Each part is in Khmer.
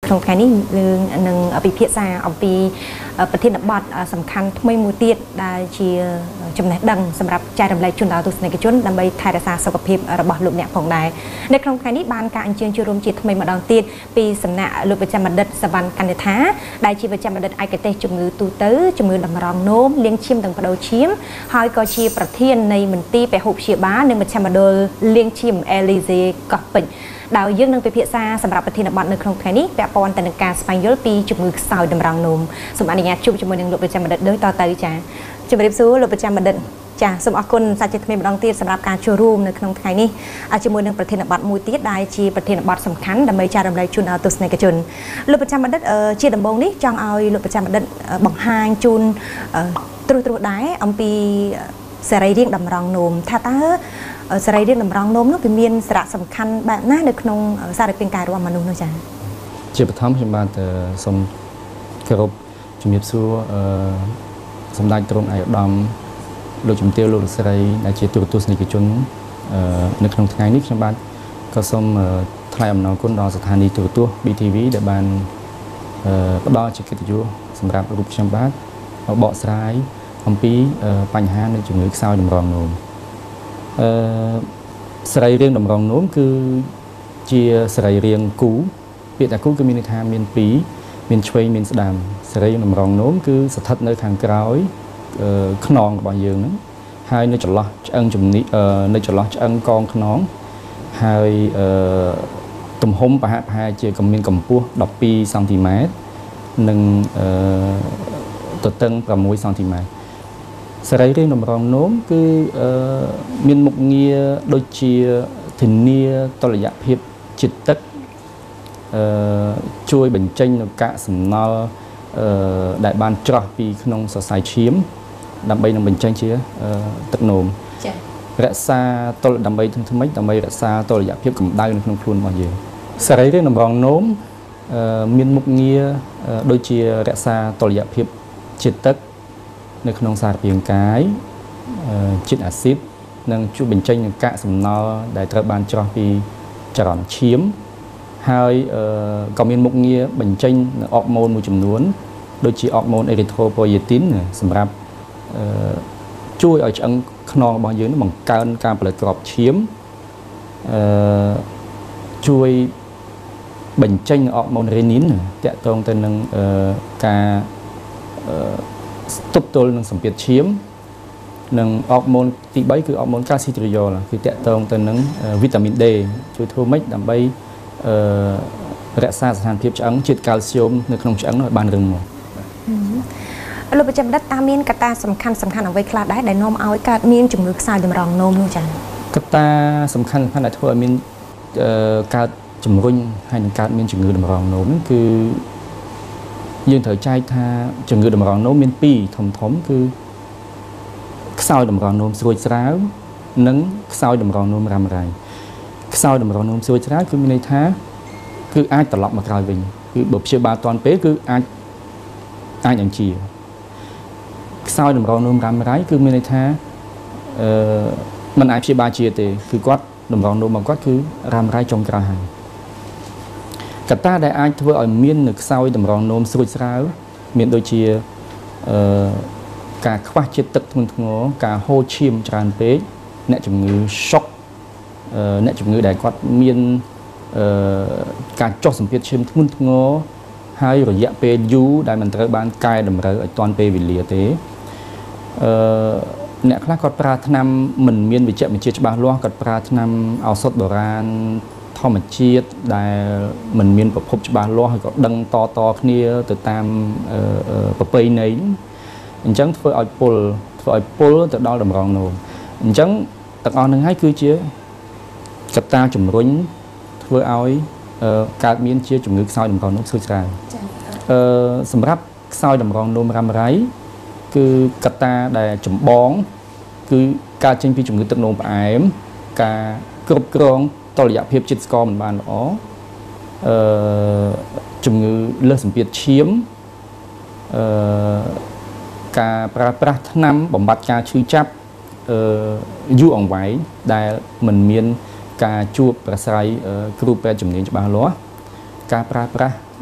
trong cái này nâng bị phía xa ông bịประเทศบอดสำคัญไม่มือเตี้ยได้ชีจำแนกดังสำหรับใจดำไรจุนดาวตุสในกิจจุนดำไปไทยรัฐสุขภาพระบอบลุกเนี่ยของได้ในครั้งนี้บานการเชิญชูรมจิตทำไมมาดองเตี้ยปีสำนักลุกประจำบัดสวรรค์กันท้าได้ชีประจำบัดไอกเตจุมือตูเตอร์จุมือดำรองโน้มเลี้ยงชิมดังประดชิมหอยก็ชีประเทศในมันตีไปหุบเชียบ้าในประจำบัดเลี้ยงชิมเอลิเซก็เป็นดาวยื่นนึงไปเพียซาสำหรับประเทศบัดในครั้งนี้แบบปอนแต่ในการสปายปีจุมือสาวดำรองโน้มสมอันนี้จุมือหนึ่งลุกประจำบัดเดินต่อเตยจ้าจุมือสู้ลุกประจำบัดจ้าสมอคุณสัจจิตเมย์บังตีสำหรับการโชว์รูมในครั้งนี้อาจจะมวยหนึ่งประเทศบัดมวยตีได้ชีประเทศบัดสำคัญดำเนินการดำเนินจุนเอาตุสในกระจุนลุกประจำบัดชีดำบงนี้จังเอาลุกประจำบัดบังฮางจุนตรุได้อมปีสไลเรียงดำรองโน้มถ้าตาสไลเรียงดำรองโน้มนั่นเป็นเมียนสระสำคัญแบบน่าในขนมสารเป็นกายรวมมนุษย์นะจ๊ะเจ็บท้องพิมพ์บานแต่สมกระบจุ่มยิบซัวสมได้ตรงไอ้ดำโลจุ่มเตียวโลสไลในเจตุตุสในกิจจุนในขนมไงนิพิมพ์บานก็สมทลายอำนาจคนรอสถานีตัวบีทีวีเดบานก็ดอจิกิจจุสำหรับรูปพิมพ์บานเบาะสไลอมปีปัญหาในจุ่มลึกเศร้าดำรองโน้มสไลเรียงดำรองโน้มคือเจียสไลเรียงกูเปียแต่กูก็มีในทางเมียนปีเมียนช่วยเมียนสดามสไลดำรองโน้มคือสถัดในทางกราวขนองบางอย่างนั้นhaiในจุดล้อจังจุ่มนี้ในจุดล้อจังกองขนองhaiตุ่มหอมปะฮะhaiเจียกับเมียนกับปัวดอกปีซนติเมตรหนึ่งตัวตึงประมวยซนติเมตรสไลเรียงดำรองโน้มคือมีนมุกเงียโดยเชียถึงเนียตระยะเพียบจิตตึกช่วยบรรจัยในกะสำนักđại ban trọปีขนมสายชิมดำใบนำบรรจัยเชียตึกโน้มรักษาตัวดำใบทั้งทั้งไม่ดำใบรักษาตัวระยะเพียบกับได้ในขนมพลุนมาเยอะสไลเรียงดำรองโน้มมีนมุกเงียโดยเชียรักษาตัวระยะเพียบจิตตึกในขนมสารเพียงกายจิตอาซิดนั่งช่วยบรรจัยในกะสำนักได้ตระบานจอปีจรอนชิมhaiก็มีมุกเงียบรรจัยออกโมนมูจำนวนโดยที่ออกโมนเอริโทรโพเยตินสำหรับช่วยเอาจังขนองบางอย่างนั้นบางการเปิดกรอบชิมช่วยบรรจัยออกโมนเรนินแต่ตรงแต่หนึ่งการตุบตัวหนึ่งสัมผัสชิมหนึ่งออกโมนตีใบคือออกโมนคาซิตริโอลคือแต่ตรงแต่หนึ่งวิตามินเดช่วยทั่วไม่ดำใบรักษาสถานเพียบจังจิตแคลเซียมในขนมจังหน่อยบานรึงหมดเราประจำดัตตามีนกตาสำคัญเอาไว้คลาดได้นมเอาไว้การมีนจุ่มลึกสายดำรองนมนู่นจังกตาสำคัญในทั่วมีนการจุ่มรุ่งให้ในการมีนจุ่มลึกดำรองนมนั่นคือยืนเถอใจท่าจุ่มลึกดำรองนมมีนปีถมคือสาวดำรองนมสวยสาวนั่งสาวดำรองนมรำไรสาวดำรองนมสวยสาวคือมีในท่าคืออาจตลอดมากลายเป็นคือแบบเชื่อบาตอนเป๊ะคืออาจอย่างเชียสาวดำรองนมรำไรคือมีในท่ามันอาจเชื่อบาเชียเตคือกัดดำรองนมบางกัดคือรำไรจงกระหายกตาได้อาจทั่วอ่อยมีนหนึกสาวดำรองนมสวยสาวมีนโดยเชียการคว้าเช็ดตึกทุนทงการโฮชิมจานเป๊ะเนี่ยจุ่มมือช็อกเนี่ยจุ่มมือได้กัดมีนการจดสัมผัสชิมทุนทงให้ระยะเปย์ยูได้มันเติบบ้านกายดำเริตอนเปย์วิลเลียเตเนี่ยคลากัดปราถนำเหมือนมีนวิจัยมันเชื่อบ้านล้อกัดปราถนำเอาสดโบราณทอมเชียดได้เหมือนมีนประพบบ้านล้อให้ก็ดังต่อគ្នាទៅតាមប្រពៃណីអញ្ចឹងធ្វើឲ្យពុលទៅដល់តម្រងនោមអញ្ចឹងទាំងអស់នឹងហើយគឺជាកត្តាជំរុញធ្វើឲ្យកើតមានជាជំងឺខ្សោយតម្រងនោមស្រួយស្រាវសម្រាប់ខ្សោយតម្រងនោមរ៉ាំរ៉ៃគឺកត្តាដែលចម្បងគឺការចេញពីជំងឺទឹកនោមផ្អែមការគ្រប់គ្រងតុល្យភាពជាតិស្ករមិនបានល្អជំងឺលើសសម្ពាធឈាមការប្រើប្រាស់ថ្នាំបំបត្តិការឈឺចាប់យូរអង្វែងដែលមិនមានការជួបប្រស្រ័យគ្រូពេទ្យជំនាញច្បាស់លាស់ការប្រើប្រាស់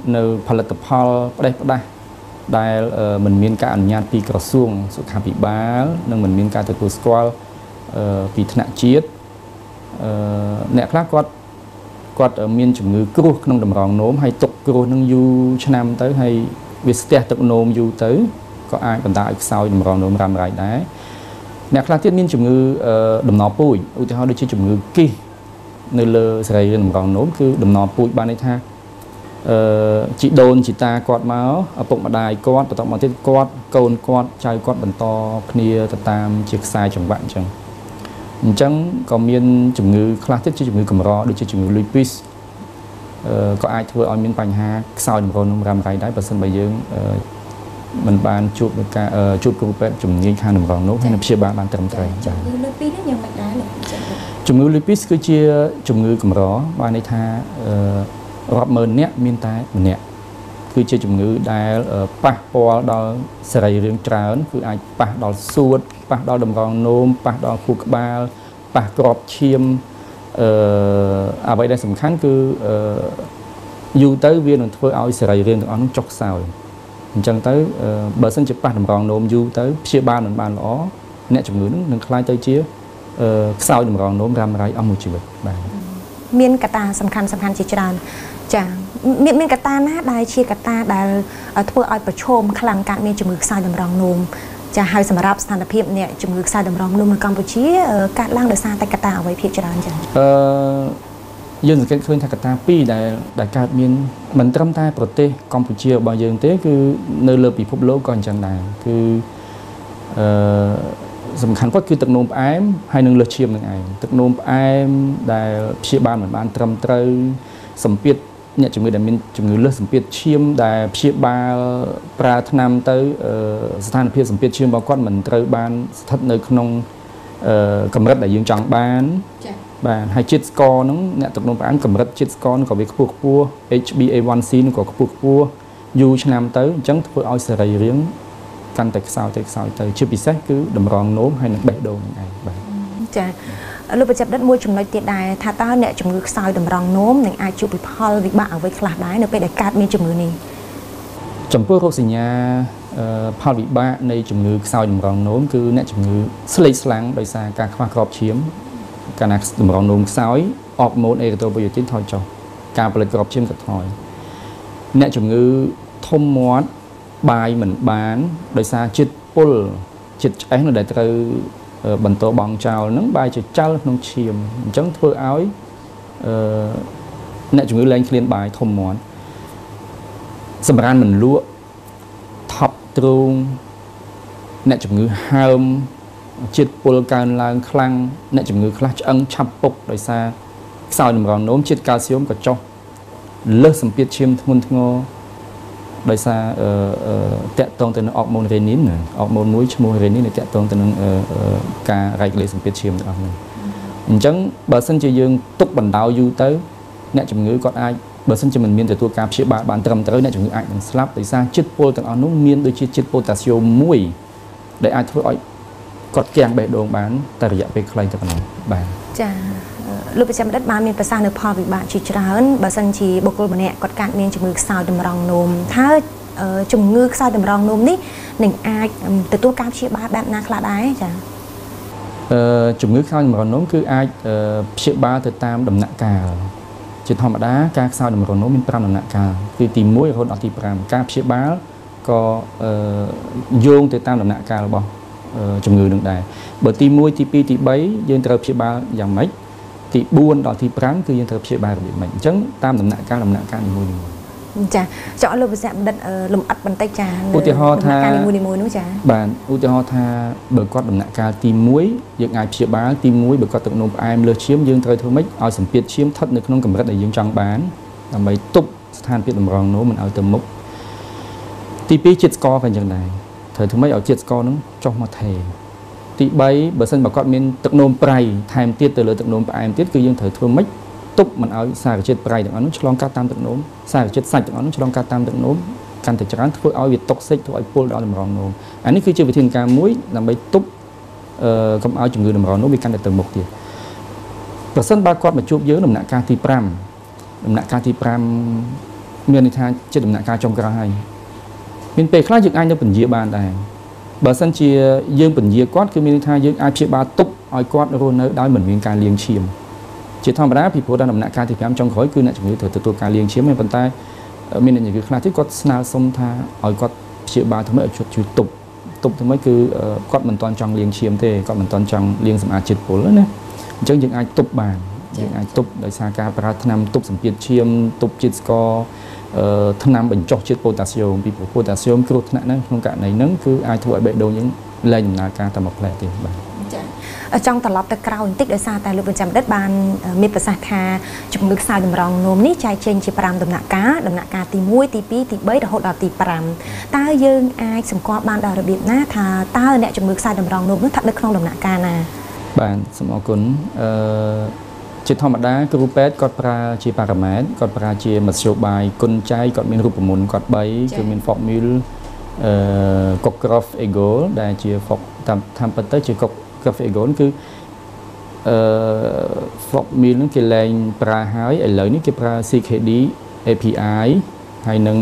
នៅផលិតផលផ្ដេសផ្ដាស់ដែលមិនមានការអនុញ្ញាតពីក្រសួងសុខាភិបាលនិងមិនមានការទទួលស្គាល់ពីថ្នាក់ជាតិអ្នកខ្លះគាត់មានជំងឺគ្រោះក្នុងតម្រងនោមហើយទុកគ្រោះនឹងយូរឆ្នាំទៅហើយវាស្ទះទឹកនោមយូរទៅក៏អាចបណ្ដាលឲ្យខ្សោយតម្រងនោមរ៉ាំរ៉ៃដែរអ្នកខ្លះទៀតមានជំងឺដំណពូជឧទាហរណ៍ដូចជាជំងឺគីសនៅលើសរីរាង្គតម្រងនោមគឺដំណពូជបានន័យថាជីដូនជីតាគាត់មកឪពុកម្ដាយគាត់បន្តមកទៀតគាត់កូនគាត់ចៅគាត់បន្តគ្នាទៅតាមជាខ្សែចង្វាក់អញ្ចឹងក៏មានជំងឺខ្លះទៀតជាជំងឺកម្រដូចជាជំងឺ lupus ក៏អាចធ្វើឲ្យមានបញ្ហាខ្សោយតម្រងនោមរ៉ាំរ៉ៃដែរបើសិនបើយើងមិនបានជួបនឹងការជួបគ្រូពេទ្យជំនាញខាងតម្រងនោមហើយនឹងព្យាបាលបានត្រឹមត្រូវចា៎ជំងឺ lupus នេះយ៉ាងម៉េចដែរជំងឺ lupus គឺជាជំងឺកម្របានន័យថារាប់ម៉ឺននាក់មានតែម្នាក់គឺជាជំងឺដែលប៉ះពាល់ដល់សរីរាង្គច្រើនគឺអាចប៉ះដល់សួតប៉ះដល់តម្រងនោមប៉ះដល់ខួរក្បាលប៉ះក្របឈាមអ្វីដែលសំខាន់គឺយូរទៅវានឹងធ្វើឲ្យសរីរាង្គទាំងអស់នោះចុះខ្សោយអញ្ចឹងទៅបើសិនជាប៉ះតម្រងនោមយូរទៅព្យាបាលមិនបានល្អអ្នកជំងឺនឹងក្លាយទៅជាខ្សោយតម្រងនោមរ៉ាំរ៉ៃអស់មួយជីវិតបាទមានកត្តាសំខាន់ជាច្រើនចាមានកត្តាណាដែលជាកត្តាដែលធ្វើឲ្យប្រឈមខ្លាំងកើតមានជំងឺខ្សោយតម្រងនោមចាហើយសម្រាប់ស្ថានភាពអ្នកជំងឺខ្សោយតម្រងនោមនៅកម្ពុជាកើតឡើងដោយសារតែកត្តាអ្វីភាគច្រើនចាយើងសង្កេតឃើញថាកត្តាពីរដែលកើតមានមិនត្រឹមតែប្រទេសកម្ពុជារបស់យើងទេគឺនៅលើពិភពលោកក៏អញ្ចឹងដែរគឺសំខាន់បំផុតគឺទឹកនោមផ្អែមហើយនឹងលើសឈាមនឹងឯងទឹកនោមផ្អែមដែលព្យាបាលមិនបានត្រឹមត្រូវសម្ពាធអ្នកជំងឺដែលមានជំងឺលើសសម្ពាធឈាមដែលព្យាបាលប្រើថ្នាំទៅស្ថានភាពសម្ពាធឈាមរបស់គាត់មិនត្រូវបានស្ថិតនៅក្នុងកម្រិតដែលយើងចង់បានបាទហើយជាតិស្ករហ្នឹងអ្នកទឹកនោមផ្អែមកម្រិតជាតិស្ករហ្នឹងក៏វាខ្ពស់ HbA1c ហ្នឹងក៏ខ្ពស់យូរឆ្នាំទៅអញ្ចឹងធ្វើឲ្យសរីរាង្គកាន់តែខ្សោយទៅជាពិសេសគឺតម្រងនោមហើយនិងបេះដូងហ្នឹងឯងបាទចាលោកបញ្ជាក់ដិតមួយចំណុចទៀតដែរថាតើអ្នកជំងឺខ្សោយតម្រងនោមនឹងអាចជួបផលវិបាកអ្វីខ្លះដែរនៅពេលដែលកើតមានជំងឺនេះចំពោះរោគសញ្ញាផលវិបាកនៃជំងឺខ្សោយតម្រងនោមគឺអ្នកជំងឺស្លេកស្លាំងដោយសារការខ្វះគ្រាប់ឈាមកាលណាតម្រងនោមខ្សោយអរម៉ូនអេរីត្រូប៉ូយេទីនថយចុះការផលិតគ្រាប់ឈាមក៏ថយអ្នកជំងឺធំមាត់បាយមិនបានដោយសារជាតិពុលជាតិឆ្អេះនៅដែលត្រូវបន្តបង់ចោលហ្នឹងបាយជាចោលក្នុងឈាមអញ្ចឹងធ្វើឲ្យអ្នកជំងឺលែងឃ្លានបាយធំមាត់សម្រានមិនលក់ថប់ទ្រូងអ្នកជំងឺហើមជាតិពុលកើនឡើងខ្លាំងអ្នកជំងឺខ្លះឆ្អឹងឆាប់ពុកដោយសារខ្សោយតម្រងនោមជាតិកាល់ស្យូមក៏ចុះលើសសម្ពាធឈាមធ្ងន់ធ្ងរដោយសារតាក់ទងទៅនឹងអរម៉ូនរេនីនអរម៉ូនមួយឈ្មោះរេនីនដែលតាក់ទងទៅនឹងការរែកលេសម្ពាធឈាមទាំងអស់ហ្នឹងអញ្ចឹងបើសិនជាយើងទុកបណ្ដោយយូរទៅអ្នកជំងឺគាត់អាចបើសិនជាមិនមានទទួលការព្យាបាលបានត្រឹមត្រូវអ្នកជំងឺអាចនឹងស្លាប់ដោយសារជាតិពុលទាំងអស់នោះមានដូចជាជាតិប៉ូតាស្យូមមួយដែលអាចធ្វើឲ្យគាត់គាំងបេះដូងបានតែរយៈពេលខ្លីតែប៉ុណ្ណោះបាទចាលោកប្រចាំដិតបានមានប្រសាសន៍នៅផលវិបាកជាច្រើនបើសិនជាបុគ្គលម្នាក់គាត់កើតមានជំងឺខ្សោយតម្រងនោមថាជំងឺខ្សោយតម្រងនោមនេះនឹងអាចទទួលការព្យាបាលបែបណាខ្លះដែរចាជំងឺខ្សោយតម្រងនោមគឺអាចព្យាបាលទៅតាមដំណាក់កាលជាធម្មតាការខ្សោយតម្រងនោមមាន5ដំណាក់កាលគឺទី1រហូតដល់ទី5ការព្យាបាលក៏យោងទៅតាមដំណាក់កាលរបស់ជំងឺនឹងដែរបើទី1ទី2ទី3យើងត្រូវព្យាបាលយ៉ាងម៉េចទី4ដល់ទី5គឺយើងត្រូវព្យាបាលរបៀបម៉េចអញ្ចឹងតាមដំណាក់កាលនីមួយចាចង់លោកវិស្វបណ្ឌិតលំអិតបន្តិចចាឧទាហរណ៍ថាការនីមួយនោះចាបាទឧទាហរណ៍ថាបើគាត់ដំណាក់កាលទី1យើងអាចព្យាបាលទី1បើគាត់ទឹកនោមផ្អែមលើសឈាមយើងត្រូវធ្វើម៉េចឲ្យសម្ពាធឈាមស្ថិតនៅក្នុងកម្រិតដែលយើងចង់បានដើម្បីទប់ស្ថានភាពតម្រងនោមមិនឲ្យទៅមុខទី2ជាតិស្ករក៏អញ្ចឹងដែរត្រូវធ្វើម៉េចឲ្យជាតិស្ករនឹងចុះមកថេរទី3បើសិនបើគាត់មានទឹកនោមប្រៃថែមទៀតទៅលើទឹកនោមផ្អែមទៀតគឺយើងត្រូវធ្វើម៉េចទប់មិនឲ្យសារជាតិប្រៃទាំងអស់នោះឆ្លងកាត់តាមទឹកនោមសារជាតិសាច់ទាំងអស់នោះឆ្លងកាត់តាមទឹកនោមកាន់តែច្រើនធ្វើឲ្យវាតុកសិចធ្វើឲ្យពុលដល់តម្រងនោមអានេះគឺជាវិធានការមួយដើម្បីទប់កុំឲ្យជំងឺតម្រងនោមវាកាន់តែទៅមុខទៀតប្រសិនបើគាត់មកជួបយើងដំណាក់កាលទី5ដំណាក់កាលទី5 មានន័យថាជាដំណាក់កាលចុងក្រោយហើយមានពេលខ្លះយើងអាចនៅពន្យាបានដែរបើសិនជាយើងពន្យាគាត់គឺមានន័យថាយើងអាចព្យាបាលទប់ឲ្យគាត់រស់នៅដោយមិនមានការលាងឈាមជាធម្មតាពីព្រោះដំណាក់កាលទី5ចុងក្រោយគឺអ្នកជំងឺត្រូវទទួលការលាងឈាមប៉ុន្តែមានអ្នកជំងឺខ្លះទៀតគាត់ស្នើសុំថាឲ្យគាត់ព្យាបាលធ្វើម៉េចឲ្យជួយទប់ធ្វើម៉េចគឺគាត់មិនទាន់ចង់លាងឈាមទេគាត់មិនទាន់ចង់លាងសម្អាតជាតិពុលណាអញ្ចឹងយើងអាចទប់បានយើងអាចទប់ដោយសារការប្រើថ្នាំទប់សម្ពាធឈាមទប់ជាតិស្ករថ្នាំបញ្ចុះជាតិប៉ូតាស្យូមពីព្រោះប៉ូតាស្យូមគ្រោះថ្នាក់ហ្នឹងក្នុងករណីហ្នឹងគឺអាចធ្វើឲ្យបេះដូងយើងលែងដំណើរការតែមួយផ្លែទេបាទចង់ត្រឡប់ទៅក្រោយបន្តិចដោយសារតែលោកបញ្ចាំដិតបានមានប្រសាសន៍ថាជំងឺខ្សោយតម្រងនោមនេះចែកចេញជា5ដំណាក់កាលទី1ទី2ទី3រហូតដល់ទី5តើយើងអាចសម្គាល់បានដល់របៀបណាថាតើអ្នកជំងឺខ្សោយតម្រងនោមនោះស្ថិតនៅក្នុងដំណាក់កាលណាបាទសូមអរគុណជាធម្មតាគ្រូពេទ្យគាត់ប្រើជាប៉ារ៉ាម៉ែត្រគាត់ប្រើជាមធ្យោបាយគុណចែកគាត់មានរូបមន្តគាត់3គឺមាន formula Cockcroft Eagle ដែលជា តាមពិតទៅជា Cockcroft Eagle គឺformula ហ្នឹងគេលែងប្រើហើយឥឡូវនេះគេប្រើ CKD API ហើយនឹង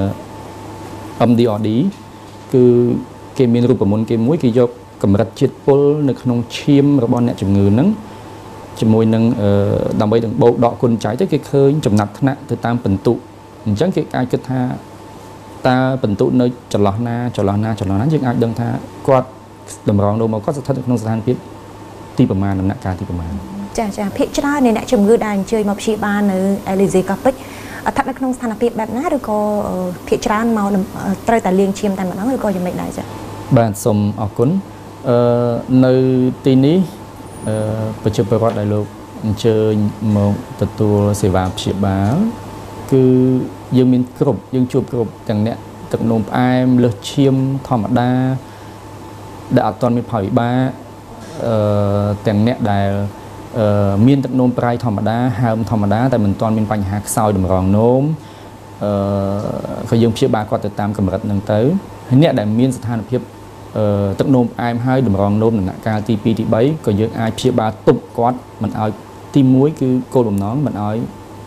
MDRD គឺគេមានរូបមន្តគេមួយគេយកកម្រិតជាតិពុលនៅក្នុងឈាមរបស់អ្នកជំងឺហ្នឹងជាមួយនឹងដើម្បីនឹងបូកដកគុណចែកទៅគេឃើញចំណាត់ថ្នាក់ទៅតាមពិន្ទុអញ្ចឹងគេអាចគិតថាតើពិន្ទុនៅចន្លោះណាយើងអាចដឹងថាគាត់តម្រងនោមមកគាត់ស្ថិតនៅក្នុងស្ថានភាពទីប្រមាណដំណាក់កាលទីប្រមាណចាភាគច្រើននៃអ្នកជំងឺដែលអញ្ជើញមកព្យាបាលនៅ Alizé Copic ស្ថិតនៅក្នុងស្ថានភាពបែបណាឬក៏ភាគច្រើនមកត្រូវតែលាងឈាមតែម្ដងឬក៏យ៉ាងម៉េចដែរចាបាទសូមអរគុណនៅទីនេះប្រជាពលរដ្ឋដែលលោកអញ្ជើញមកទទួលសេវាព្យាបាលគឺយើងមានគ្រប់យើងជួបគ្រប់ទាំងអ្នកទឹកនោមផ្អែមលើសឈាមធម្មតាដែលអត់ទាន់មានផលវិបាកទាំងអ្នកដែលមានទឹកនោមប្រៃធម្មតាហើមធម្មតាតែមិនទាន់មានបញ្ហាខ្សោយតម្រងនោមក៏យើងព្យាបាលគាត់ទៅតាមកម្រិតហ្នឹងទៅហើយអ្នកដែលមានស្ថានភាពទឹកនោមផ្អែមហើយតម្រងនោមដំណាក់កាលទី2ទី3ក៏យើងអាចព្យាបាលទប់គាត់មិនឲ្យទី1គឺគោលបំណងមិនឲ្យ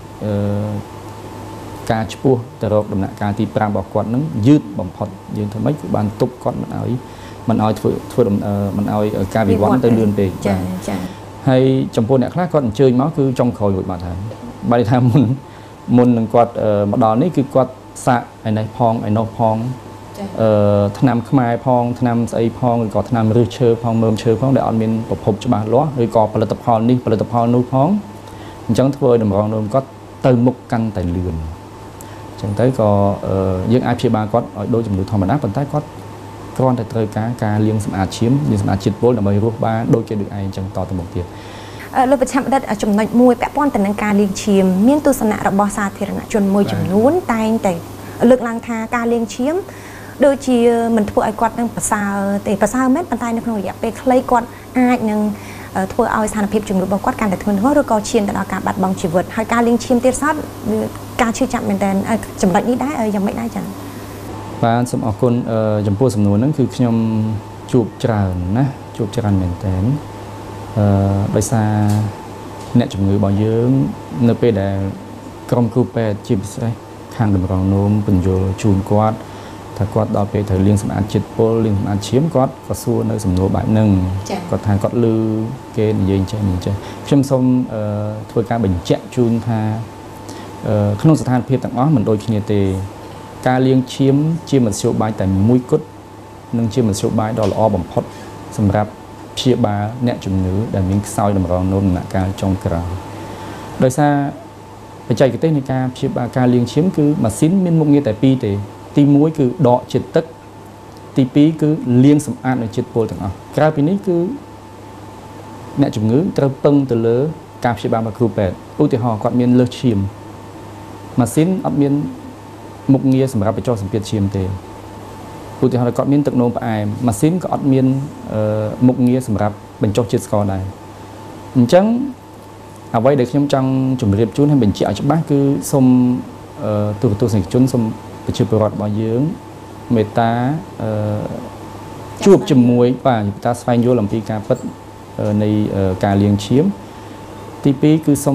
ការឈ្មោះទៅរកដំណាក់កាលទី5របស់គាត់នឹងយឺតបំផុតយើងធ្វើម៉េចគឺបានទប់គាត់មិនឲ្យធ្វើមិនឲ្យការវិវត្តទៅលឿនពេកចាហើយចំពោះអ្នកខ្លះគាត់អញ្ជើញមកគឺចុងក្រោយរួចបាត់ហើយបើថាមុននឹងគាត់មកដល់នេះគឺគាត់សាកឯនេះផងឯនោះផងថ្នាំខ្មែរផងថ្នាំស្អីផងឬក៏ថ្នាំរឹសឈើផងមើមឈើផងដែលអត់មានប្រភពច្បាស់លាស់ឬក៏ផលិតផលនេះផលិតផលនោះផងអញ្ចឹងធ្វើឲ្យតម្រងនោមគាត់ទៅមុខកាន់តែលឿនអញ្ចឹងទៅក៏យើងអាចព្យាបាលគាត់ឲ្យដូចជំងឺធម្មតាប៉ុន្តែគាត់គ្រាន់តែត្រូវការលាងសម្អាតឈាមលាងសម្អាតជាតិពុលដើម្បីរស់បានដូចគេដូចឯងអញ្ចឹងតទៅមុខទៀតលោកប្រចាំដិតចំណុចមួយពាក់ព័ន្ធទៅនឹងការលាងឈាមមានទស្សនៈរបស់សាធារណជនមួយចំនួនតែងតែលើកឡើងថាការលាងឈាមដូចជាមិនធ្វើឲ្យគាត់នឹងប្រសើរទេប្រសើរមែនប៉ុន្តែនៅក្នុងរយៈពេលខ្លីគាត់អាចនឹងធ្វើឲ្យស្ថានភាពជំងឺរបស់គាត់កាន់តែធ្ងន់ធ្ងរឬក៏ឈានទៅដល់ការបាត់បង់ជីវិតហើយការលាងឈាមទៀតសោតការឈឺចាប់មែនតើចំណុចនេះដែរយ៉ាងម៉េចដែរចា៎បាទសូមអរគុណចំពោះសំណួរហ្នឹងគឺខ្ញុំជួបច្រើនណាជួបច្រើនមែនតើដោយសារអ្នកជំងឺរបស់យើងនៅពេលដែលក្រុមគ្រូពេទ្យជាពិសេសខាងតម្រងនោមបញ្យល់ជូនគាត់ថាគាត់ដល់ពេលត្រូវលាងសម្អាតជាតិពុលលាងសម្អាតឈាមគាត់ក៏សួរនៅសំណួរបែបហ្នឹងគាត់ថាគាត់ឮគេនិយាយចេះខ្ញុំសូមធ្វើការបញ្ជាក់ជូនថាក្នុងស្ថានភាពទាំងអស់មិនដូចគ្នាទេការលាងឈាមជាមធ្យោបាយតែមួយគត់និងជាមធ្យោបាយដ៏ល្អបំផុតសម្រាប់ព្យាបាលអ្នកជំងឺដែលមានខ្សោយតម្រងនោមដំណាក់កាលចុងក្រោយដោយសារបច្ចេកទេសនៃការព្យាបាលការលាងឈាមគឺម៉ាស៊ីនមានមុខងារតែ2ទេទី1គឺដកជាតិទឹកទី2គឺលាងសម្អាតនៅជាតិពុលទាំងអស់ក្រៅពីនេះគឺអ្នកជំងឺត្រូវពឹងទៅលើការព្យាបាលរបស់គ្រូពេទ្យឧទាហរណ៍គាត់មានលើសឈាមម៉ាស៊ីនអត់មានមុខងារសម្រាប់បញ្ចុះសម្ពាធឈាមទេឧទាហរណ៍គាត់មានទឹកនោមផ្អែមម៉ាស៊ីនក៏អត់មានមុខងារសម្រាប់បញ្ចុះជាតិស្ករដែរអញ្ចឹងអ្វីដែលខ្ញុំចង់ជម្រាបជូនឲ្យបញ្ជាក់ឲ្យច្បាស់គឺសូមទូរទស្សនិកជនសូមប្រជាពលរដ្ឋរបស់យើងមេត្តាជួបជាមួយបាទមេត្តាស្វែងយល់អំពីការពិតនៃការលាងឈាមទី2គឺសូម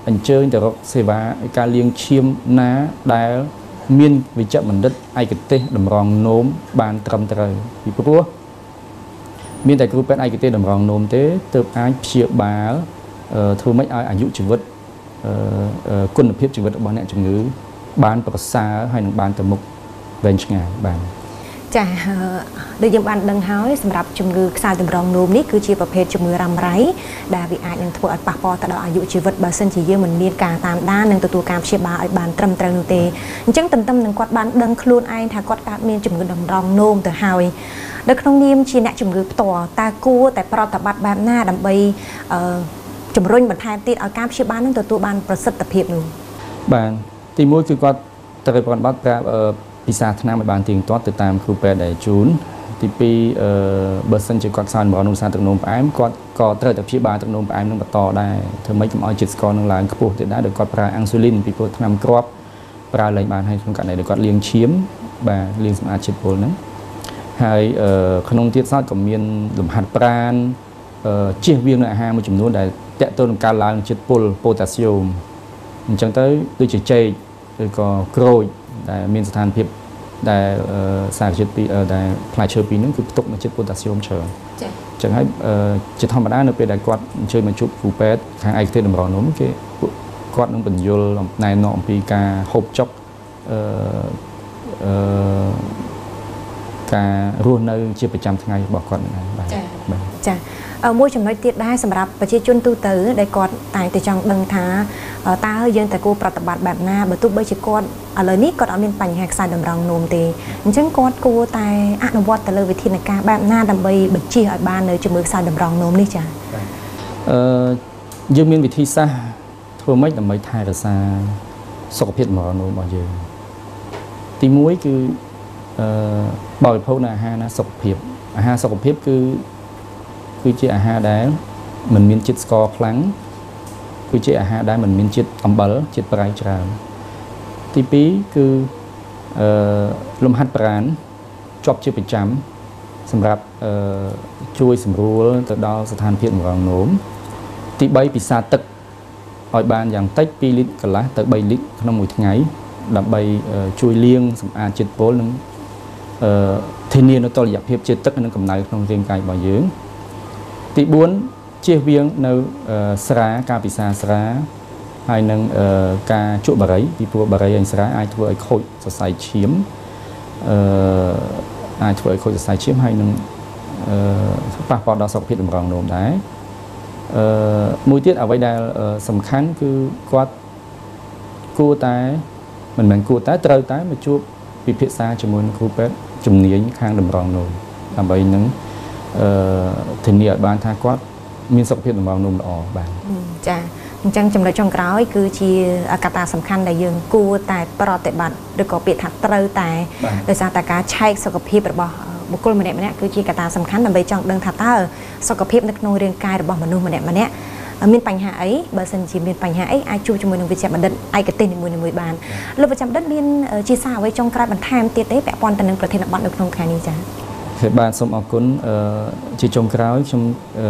anh chơi từ rộng xe vá ca liêng chiêm ná đá miên vì chậm mình đất ai cái tê đầm rong nôm bàn trầm trời vì bố miên tại group ai cái tê đầm rong nôm thế từ ai chia bá thôi mấy ai ảnh dụ chữ vật quân lập hiệp chữ vật ở bọn nè chữ ngữ bàn bậc xa hay là bàn tầm mục về ngày bàn chà để dân ban đăng hói sầmรับchủng ngư sai tầm rong nôm ní cứ chiaประเภทchủng ngư răm ráy đa vị ai đang thua ở bạc po tại đóอายุชีวิตบาเซนchỉ dương mình miên cả tam đa nênตัวการเชียบาไอ้บานตรำตรังเตจังtâmหนึ่งกอดบานดังคลูนไอ้ถ้ากอดการmiên chủng ngưดำรองนมแต่หอยเด็กน้องนิ่มชีแนชงือต่อตากู้แต่ปลอดตบัดแบบหน้าดำใบจุ่มรุ่นบรรทายติดเอาการเชื่อบ้านนั่งตัวบ้านประสิทธิภาพหนึ่งบ้านตีมุ้ยคือก็ตะเกียบกันบัดแบบพิซซ่าทำในบ้านทิ้งตัวติดตามครูแปดได้จูนที่ปีเบอร์เซนจะกอดซานบอลนุ่งซานตะนมไปอ้ก็เติร์ดแต่เชื่อบ้านตะนมไปอ้นุ่งต่อได้เธอไม่จำเอาจิตสกอร์นุ่งหลานกระปุกติดได้โดยกอดปลาอังซูลินปีโป้ทำกรอบปลาไหลบ้านให้ทุกการในโดยกอดเลี้ยงเชี่ยมบ่าเลี้ยงสมาชิกโพลนั้นhayขนมเทียนซอสกับเมียนหลุมหัดปราณเชี่ยเวียงในอาหารมันจำนวนได้แตะต้นการล้างจิตโพแทสเซียมจังtớiด้วยเจโดยก็โกรยได้เมียนสถานเพียบได้สารจิตปีได้พลายเชื้อปีนั้นคือตกในจิตโพแทสเซียมเชิงจังให้จิตธรรมดาเนี่ยเป็นได้กอดเชื่อมาชุบฟูเป็ดทางไอเทนดำรองน้มก็กอดน้องเป็นโยลในนอมปีกาหบจกการรู้ในชีวิตประจำทั้งไงบอกก่อนนะจ้ะมวยจำนวนติดได้สำหรับประชาชนตู้เต๋อได้กอดแต่แต่จังดังท้าตาเฮยังแต่กูปฏิบัติแบบหน้าบรรทุกใบชิกอดอะไรนี้กอดเอาเมียนปัญหาสายดำรังนมตีฉันกอดกูแต่อนุวัตแต่เลยวิธีในการแบบหน้าดำใบบัญชีởบ้านเลยจมือสายดำรังนมนี่จ้ะยังมีวิธีซะทั่วไม่ดำใบไทยแต่ซาสกปรกหมอนมบ่เยอะตีมุ้ยคือบ่อยพวกอาหารนะสกปรกอาหารสกปรกคือเจ้าอาหารได้มันมีจิตสกอร์ครั้งคือเจ้าอาหารได้มันมีจิตอัมเบลจิตปลายจามที่ปีคือลมหัดปราณจบจิตประจำสำหรับช่วยสำรวจต่อดาวสถานเพียรของโน้มที่ใบปีศาจตึกออยบานอย่างเต็กปีลิตกันละแต่ใบลิตขนมมวยทั้งไงดับใบช่วยเลี้ยงสำอาญจิตโป้นึงเทเนียนตัวอยากเพียบจิตตึกนึงกำไรของเรียงกายบ่อยเยอะที่บุญเชี่ยเวียงในสระการปิศาสระให้นึงการจุบะไรที่พวกบะไรอันสระไอทัวไอโคยจะใส่เฉียมไอทัวไอโคยจะใส่เฉียมให้นึงปะปอดดาวสกพิษดำรองโนมได้มวยเตี้ยเอาไว้ได้สำคัญคือกู้ตายมันเหมือนกู้ตายเตยตายมาจุบปีเพศาจมูกครูเป็ดจุ่มเนี้ยข้างดำรองโนมทำไปนึงถึงเนี่ยบ้านทากวัดมีสกปรกของเราหนุ่มอ่อบานจ้ะจังจำเลยจงกล่าวคือชีกตาสำคัญในยืนกู้แต่ปลอดแต่บัตรโดยก่อเปียถัดเตยแต่โดยสารแต่การใช้สกปรกแบบบุคคลมันเนี่ยคือชีกตาสำคัญนำไปจังเดินถัดเตอสกปรกในโนเรียนกายแบบมนุษย์มันเนี่ยมีปัญหาไอ้บางสิ่งที่มีปัญหาไอ้ไอจูจมูกหนึ่งวิจัยบันดันไอกระตินในมือบานเราประจำดันมีชีสาไว้จงกลายเป็นแทนเตี้ยเต้แปะปอนแต่หนึ่งประเทศนับบัตรในโครงการนี้จ้ะเหตุการณ์สมอกุลจีจงกล่าวชม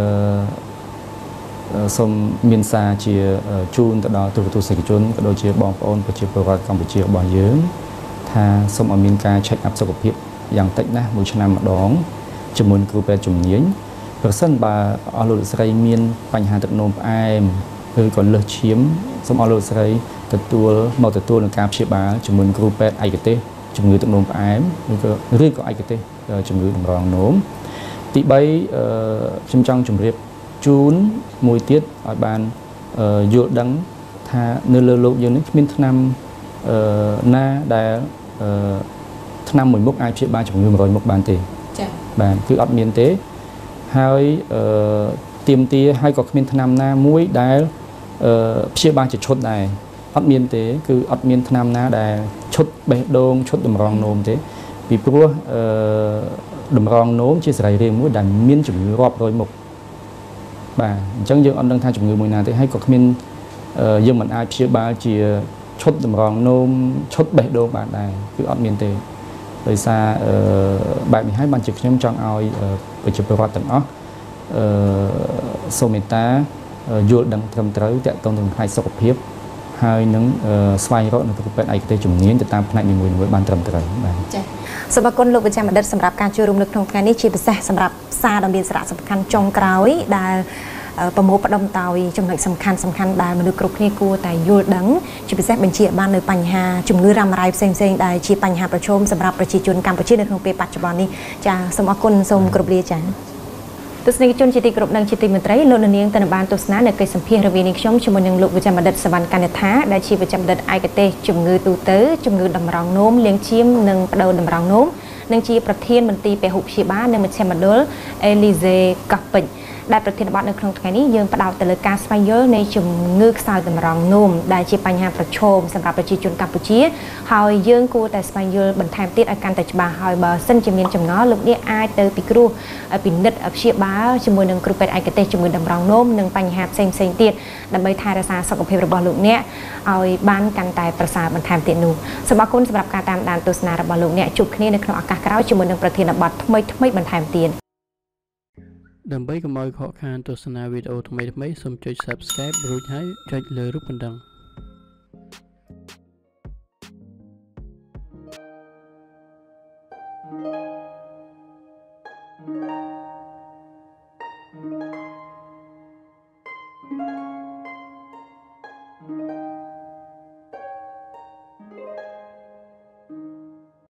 สมมินซาเชียจูนตลอดตัวสิกจุนก็โดยเชียบองปอนปัจจุบันกัมพูชีบองเยื้องถ้าสมอมินการเช็คอัพสกปรกอย่างเต็กนะมือชนะมาดองจมูกกูเป็นจุ่มเย็นเปอร์เซ็นต์บาอโลสไรมีนปัญหาตัดนมไอมคือก่อนเลือกเชี่ยมสมอโลสไรตัดตัวมาตัดตัวในการเชียบาจมูกกูเป็นไอกระเตจมูกตัดนมไอมหรือก็เรื่องก็ไอกระเตจมูกดำรองโน้มตีใบชิมจังจุ่มเรียบจูนมวยเตี้ยออยบานโยดังท่าเนื้อเลือดอย่างนี้มีทนำหน้าได้ทนำเหมือนมุกไอเชียบาจมูกรอยมุกบานเตะบานคืออัดเมียนเตะให้เตรียมตีให้ก็มีทนำหน้ามวยได้เชียบาจะชดได้อัดเมียนเตะคืออัดเมียนทนำหน้าได้ชดเบดงชดดำรองโนมเตะปีพรัวดำรองโน้มเชี่ยใส่เรียงมวยดันมีนจุ่มรอบโดยหมกบ่าจังยังอันดังทางจุ่มมวยนาเตะให้ก็มียังมันไอเชียบาเชียชดดำรองโน้มชดเบดงบาดได้คืออัดเมียนเตะโดยซาแบบนี้ให้บันจึกย้ำจังเอาไปจุดประวัติต่างๆโซเมตาយល់ដឹងត្រឹមត្រូវតាក់ទងនឹងផ្នែកសុខភាពហើយនឹងស្វែងរកនៅគ្រូពេទ្យឯកទេសជំនាញទៅតាមផ្នែកនីមួយៗបានត្រឹមត្រូវបាទចា៎សូមអរគុណលោកវិជ្ជបណ្ឌិតសម្រាប់ការចូលរួមនៅក្នុងថ្ងៃនេះជាពិសេសសម្រាប់សារដ៏មានសារៈសំខាន់ចុងក្រោយដែលប្រមូលផ្ដុំដោយចំណុចសំខាន់ដែលមនុស្សគ្រប់គ្នាគួរតែយល់ដឹងជាពិសេសបញ្ជាក់បាននៅបញ្ហាជំងឺរ៉ាំរ៉ៃផ្សេងៗដែលជាបញ្ហាប្រឈមសម្រាប់ប្រជាជនកម្ពុជានៅក្នុងពេលបច្ចុប្បន្ននេះចាសូមអរគុណសូមគោរពលាចាទស្សនិកជនជាទីគោរពនិងជាទីមេត្រីលោកនាងទៅបានទស្សនានៅកិច្ចសម្ភាសន៍រវាងនេះខ្ញុំជាមួយនឹងលោកវិជ្ជបណ្ឌិតសវណ្ណកណ្ឌថាដែលជាវិជ្ជបណ្ឌិតឯកទេសជំងឺទូទៅជំងឺតម្រងនោមលាងឈាមនិងបដូរតម្រងនោមនិងជាប្រធានមន្ទីរពហុព្យាបាលនៅមជ្ឈមណ្ឌលអេលីហ្សេកោះពេជ្រដែលប្រធានបទនៅក្នុងថ្ងៃនេះយើងផ្ដោតទៅលើការស្វែងយល់នៃជំងឺខ្សោយតម្រងនោមដែលជាបញ្ហាប្រឈមសម្រាប់ប្រជាជនកម្ពុជាហើយយើងគួរតែស្វែងយល់បន្ថែមទៀតឲ្យកាន់តែច្បាស់ហើយបើសិនជាមានចម្ងល់លោកអ្នកអាចទៅពិគ្រោះពិនិត្យព្យាបាលជាមួយនឹងគ្រូពេទ្យឯកទេសជំងឺតម្រងនោមនិងបញ្ហាផ្សេងៗទៀតដើម្បីថែរក្សាសុខភាពរបស់លោកអ្នកឲ្យបានកាន់តែប្រសើរបន្ថែមទៀតនោះសូមអរគុណសម្រាប់ការតាមដានទស្សនារបស់លោកអ្នកជួបគ្នានៅក្នុងឱកាសក្រោយជាមួយនឹងប្រធានបទថ្មីបន្ថែមទៀតដើម្បីកុំឲ្យខកខានទស្សនាវីដេអូថ្មីៗសូមចុច Subscribe រួចហើយចុចលើរូបកណ្ដឹង